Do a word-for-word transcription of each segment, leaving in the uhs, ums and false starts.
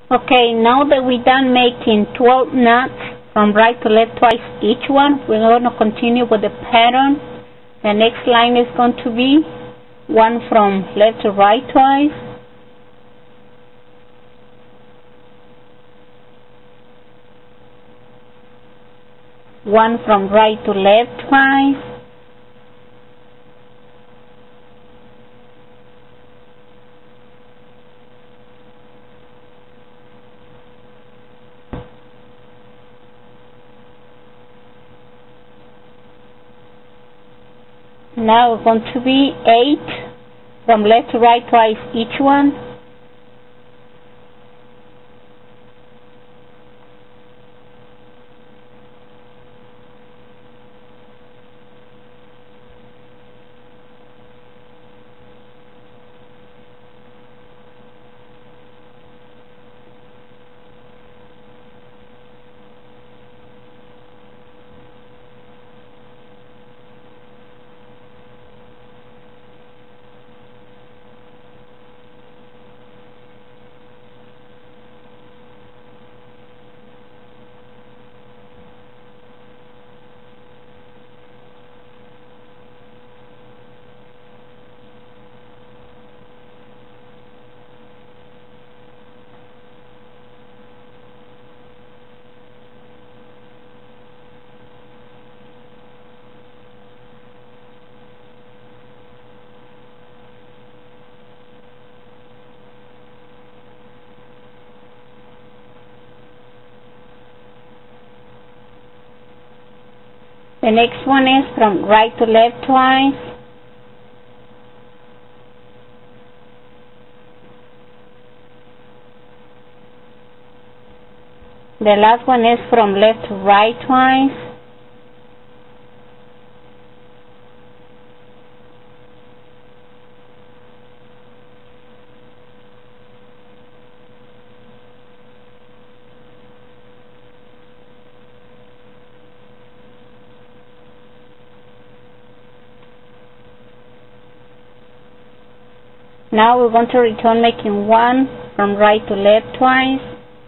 Okay, now that we're done making twelve knots from right to left twice each one, we're going to continue with the pattern. The next line is going to be one from left to right twice, one from right to left twice, now it's going to be eight from left to right twice each one, the next one is from right to left twice, the last one is from left to right twice, now we're going to return making one from right to left twice,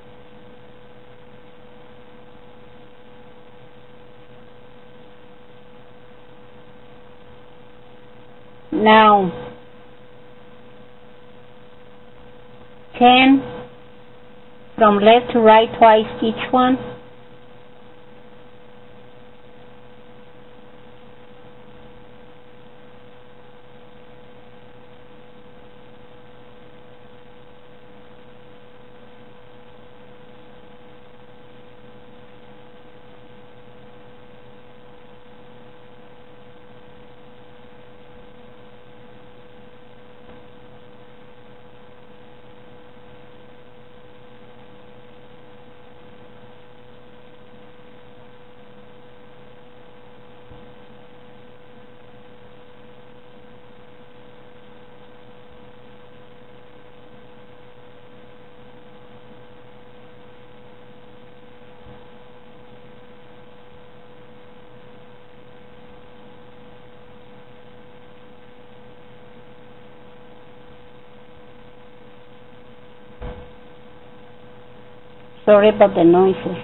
now ten from left to right twice each one, sorry about the noises.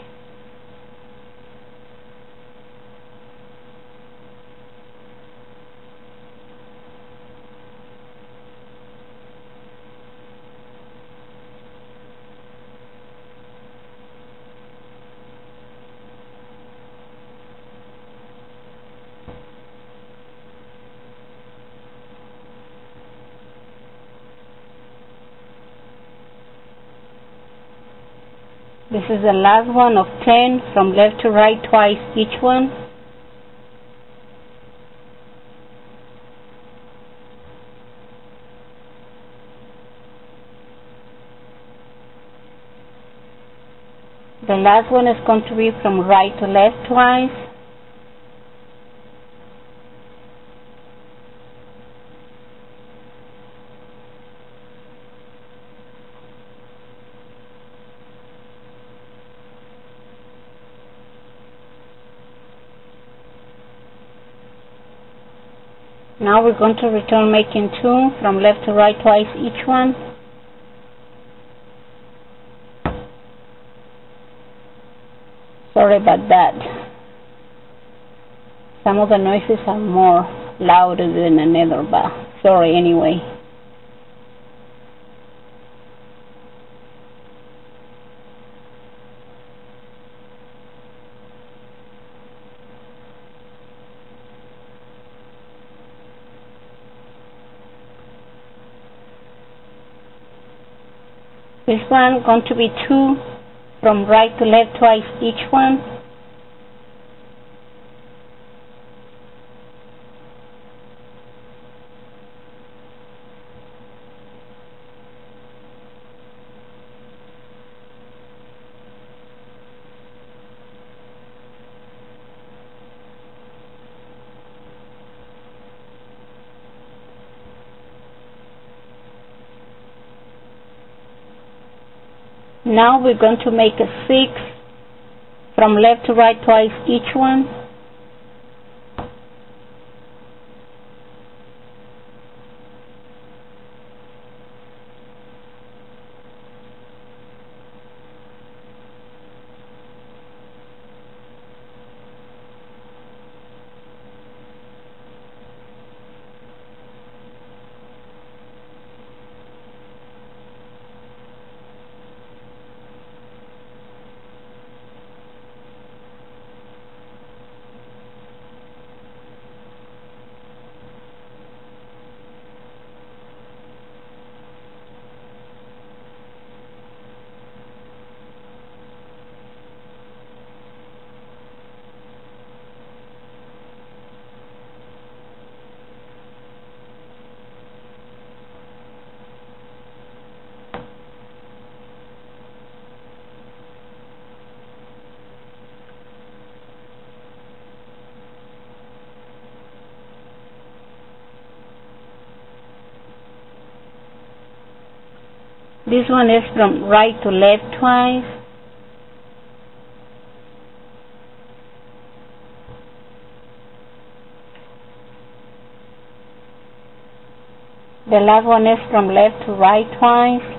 This is the last one of ten from left to right twice each one. The last one is going to be from right to left twice. Now we're going to return making two from left to right twice each one. Sorry about that. Some of the noises are more louder than another, but sorry anyway. This one going to be two from right to left twice each one. Now we're going to make a six from left to right twice each one. This one is from right to left twice. The last one is from left to right twice.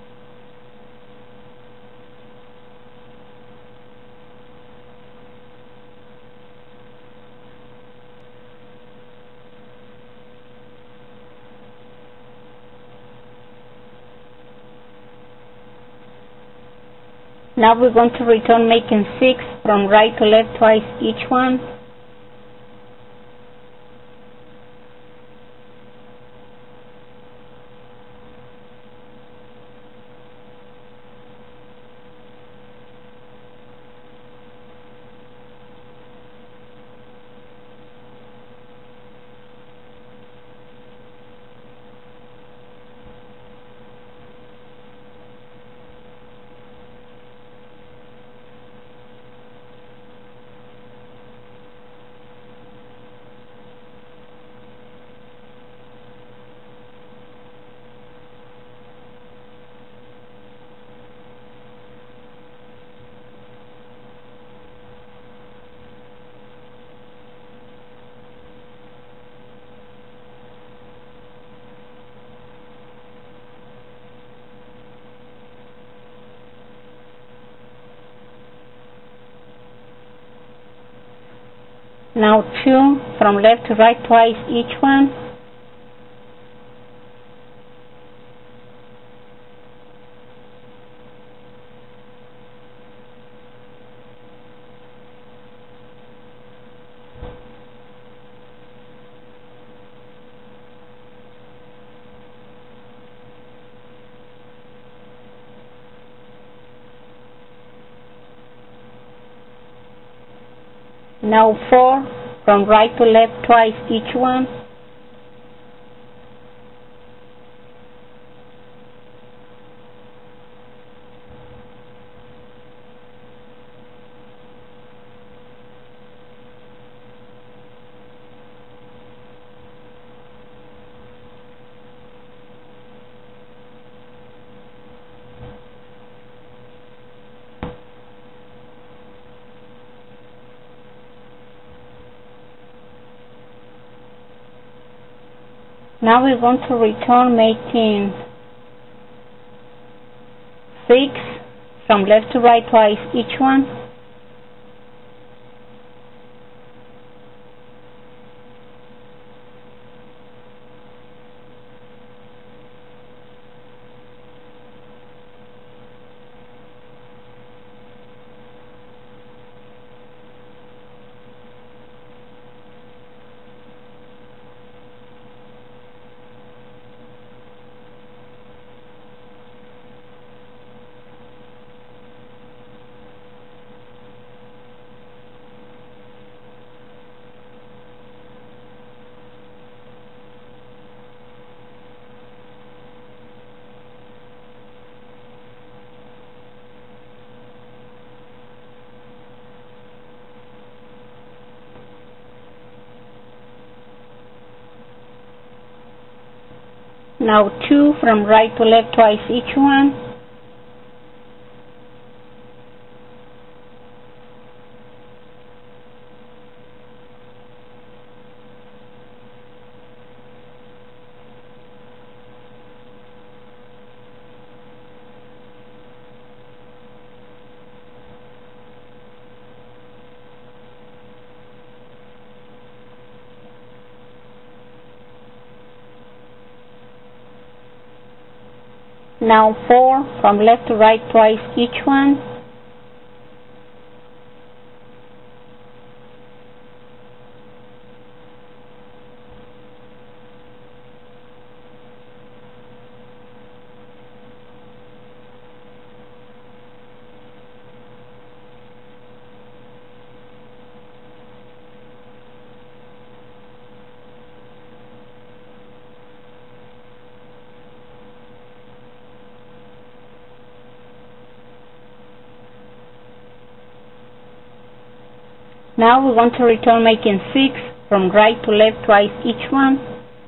Now we're going to return making six from right to left twice each one. Now two from left to right twice each one. Now four from right to left twice each one. Now we're going to return making six from left to right twice each one. Now two from right to left twice each one. Now four from left to right twice each one. Now we want to return making six from right to left twice each one.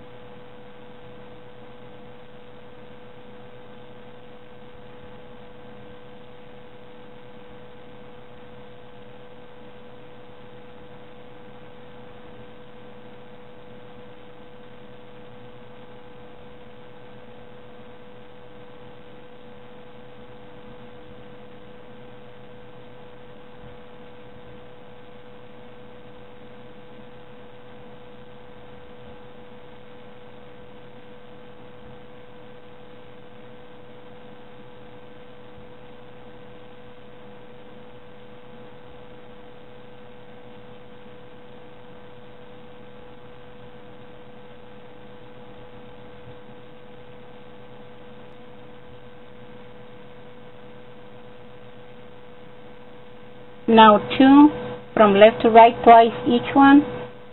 Now two from left to right twice each one.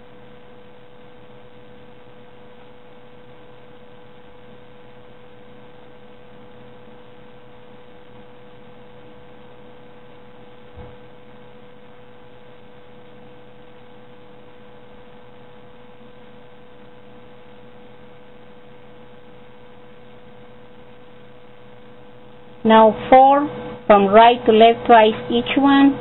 Now four from right to left twice each one.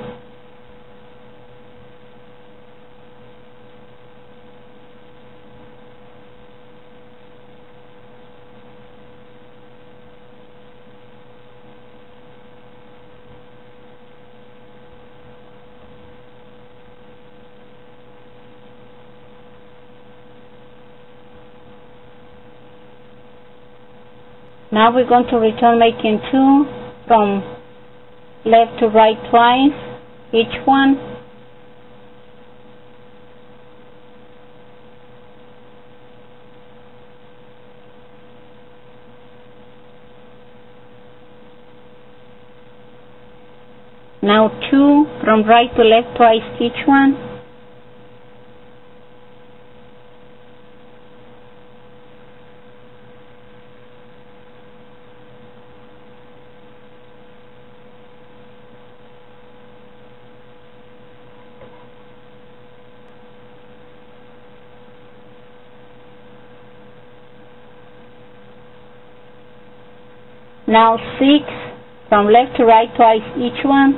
Now we're going to return making two from left to right twice each one. Now two from right to left twice each one. Now six from left to right twice each one.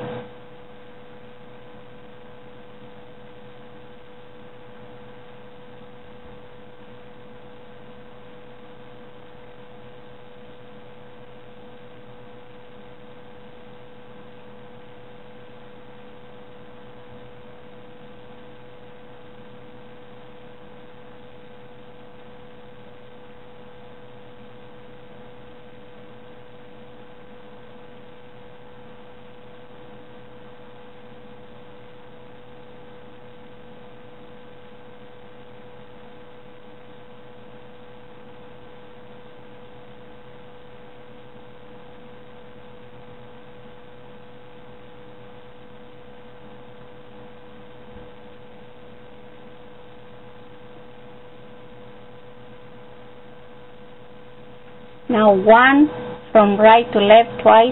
Now one from right to left twice.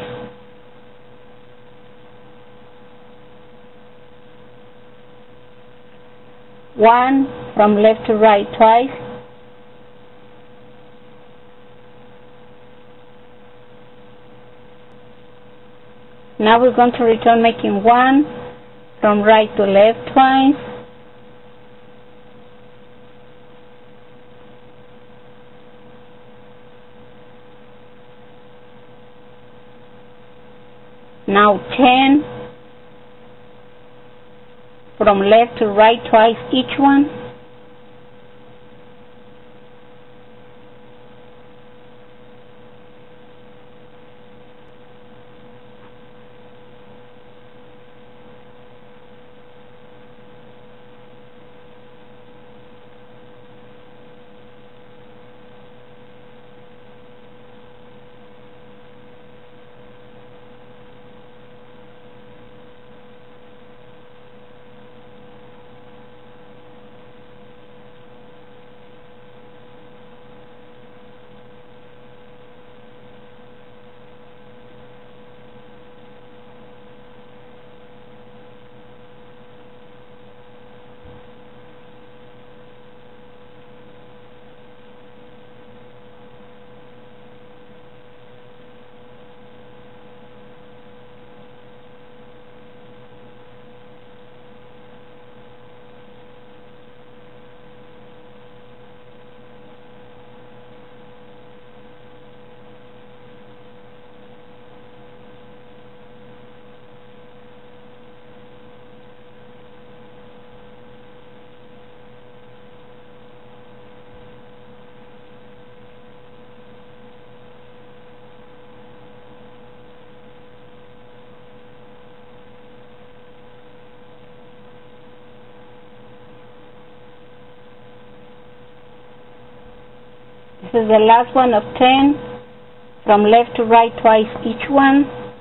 One from left to right twice. Now we're going to return making one from right to left twice. Now ten from left to right twice each one. This is the last one of ten from left to right twice each one.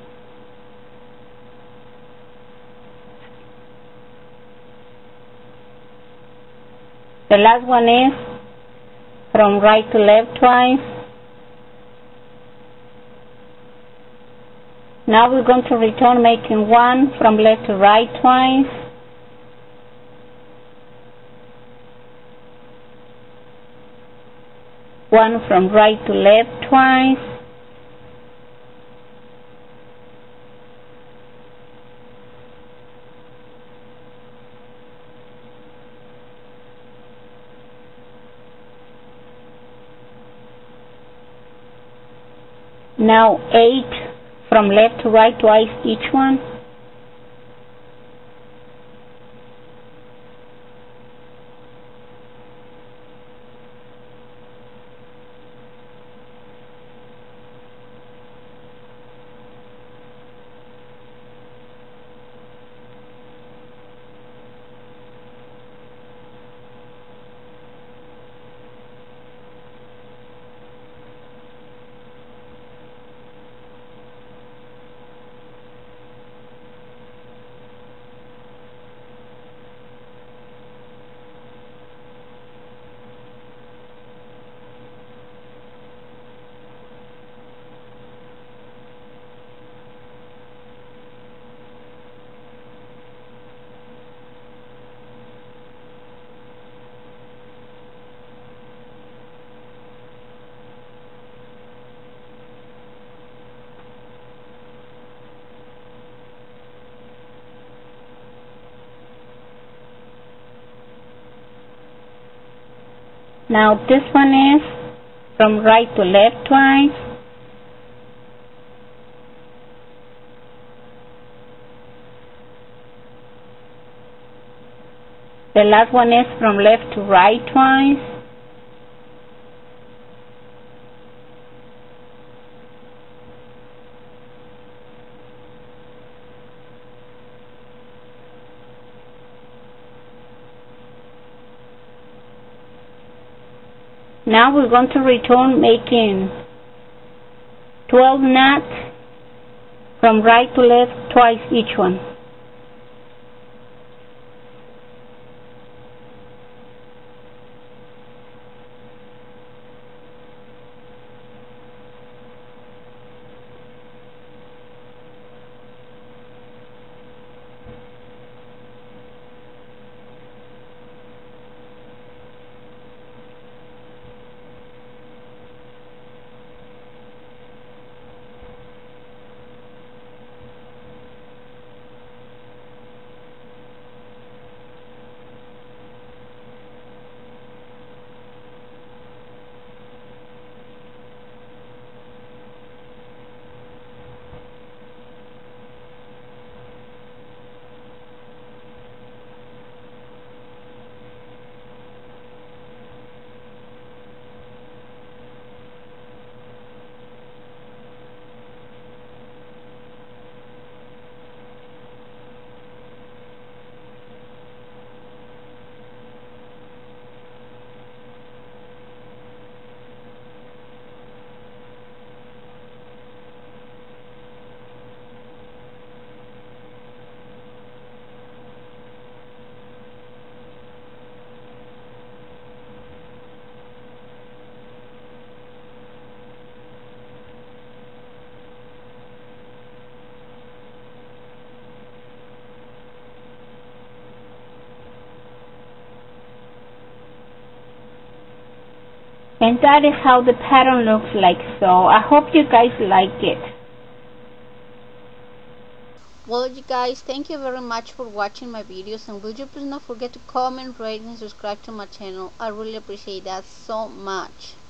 The last one is from right to left twice. Now we're going to return making one from left to right twice. One from right to left twice. Now eight from left to right twice each one. Now this one is from right to left twice. The last one is from left to right twice. Now we're going to return making twelve knots from right to left twice each one. And that is how the pattern looks like. So I hope you guys like it. Well, you guys, thank you very much for watching my videos, and will you please not forget to comment, rate, and subscribe to my channel. I really appreciate that so much.